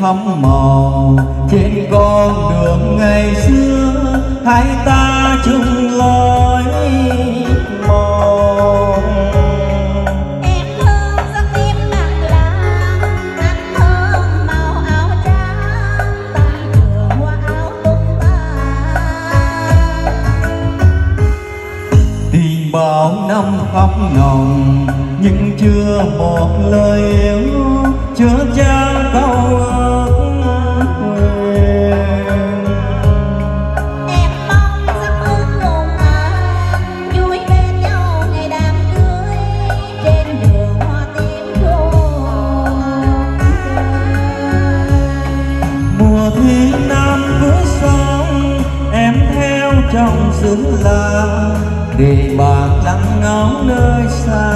thắm màu trên con đường ngày xưa, hai ta chung lối mòn. Em thương giấc đêm bạc lãng, anh thương màu áo trắng, ta thừa hoa áo tung tàn. Tình bao năm khóc nồng nhưng chưa một lời yêu, chưa trao câu ước nguyện. Em mong giấc ước cùng anh vui bên nhau ngày đám cưới, trên đường hoa tím rụng Mùa thi năm cuối sông em theo trong xứ lạ, để bạc lặng ngóng nơi xa.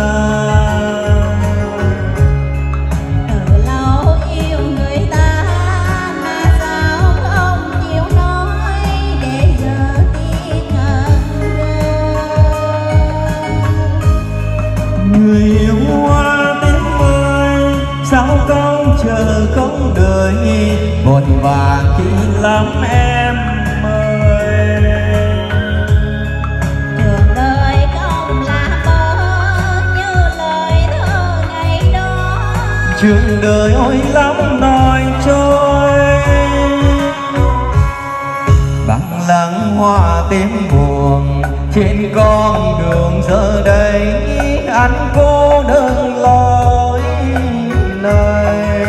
từ lâu yêu người ta mà sao không chịu nói, để giờ tiếc ngần Người yêu hoa tím ơi, sao không chờ không đợi, vội vàng chỉ lắm em ơi. trường đời không là mơ như lời thơ ngày đó. Trường đời ôi lắm nói trôi, bằng lăng hoa tím buồn trên con đường giờ đây, anh cô đơn lối này.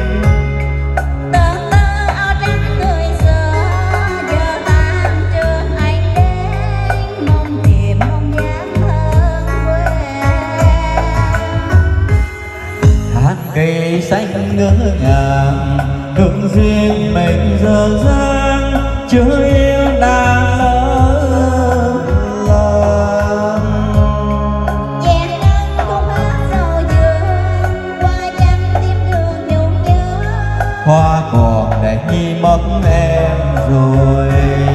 Tơ tơ áo trắng người xưa giờ tan trường anh đến, mong tìm mong dáng thân quê. Hàng cây xanh ngỡ ngàng hương duyên mình giờ dang, chưa yêu nàng lỡ làng. Chàng ân khúc hát sầu dương qua chân tim đường nhung nhớ. Hoa còn để mất em rồi.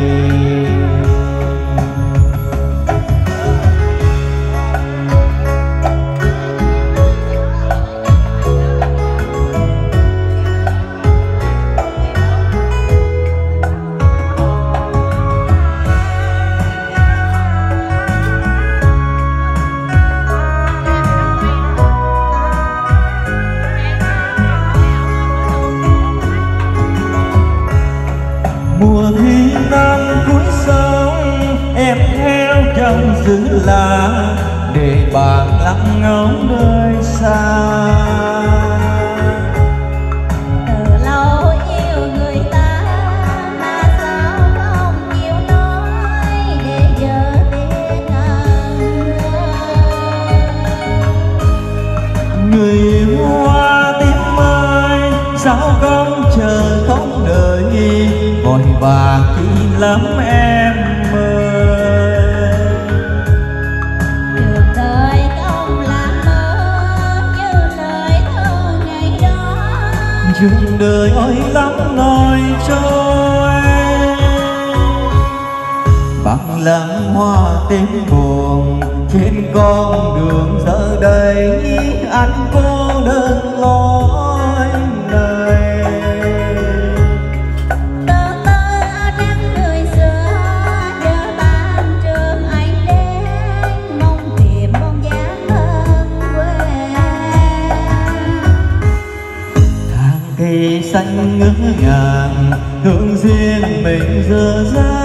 Mùa thi năm cuối sông em theo trong xứ lạ, để bạn lặng ngóng nơi xa. Từ lâu yêu người ta mà sao không chịu nói, để giờ tiếc ngần Người yêu hoa tím ơi, sao không chờ không đợi, vội vàng chỉ lắm em ơi. trường đời không là mơ như lời thơ ngày đó. Trường đời ôi lắm nói trôi, bằng lăng hoa tím buồn trên con đường giờ đây, anh cô đơn lối này. Tơ tơ áo trắng người xưa giờ tan trường anh đến, mong tìm mong dáng thân quê. Hàng cây xanh ngỡ ngàng hương duyên mình giờ ra,